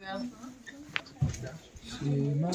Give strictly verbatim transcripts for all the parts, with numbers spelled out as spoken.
שימה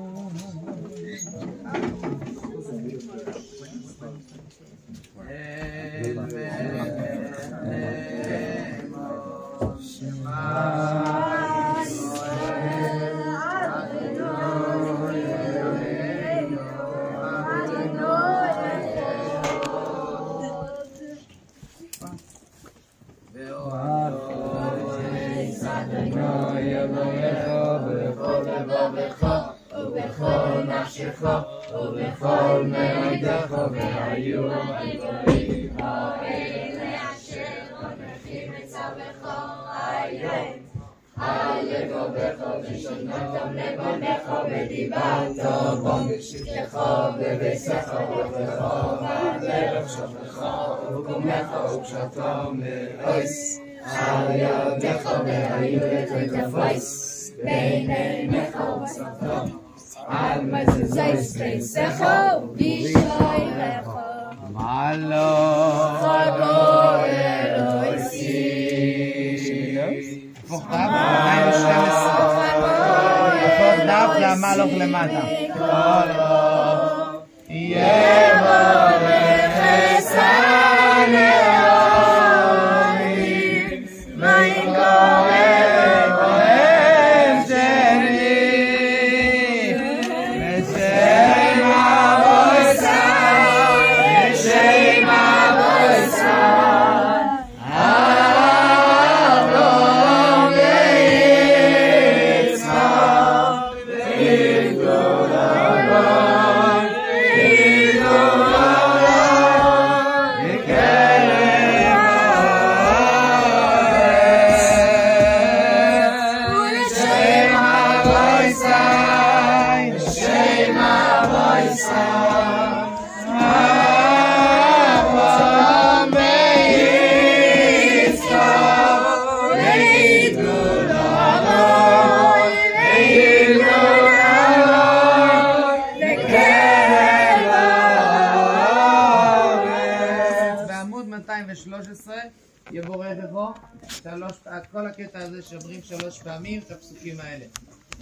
ובכל נפשך ובכל מאודך והיו הדברים האלה אשר אנוכי מצווך היום על לבבך ושמרתם לבבך ודיברת בם בשבתך ובשרך ובך ובדרך שוכבך ובקומך ופשטם לאויס על ידך והיו לתקפויס בין עיניך ובשרתם על מזוזי ספסך ובשעריך מעלו חגו אלוהיסי הפוך דף, מאתיים ושתים עשרה הפוך דף והמהלוך למטה יברך אסנאי מאתיים ושלוש עשרה יבורכך, כל הקטע הזה שאומרים שלוש פעמים את הפסוקים האלה.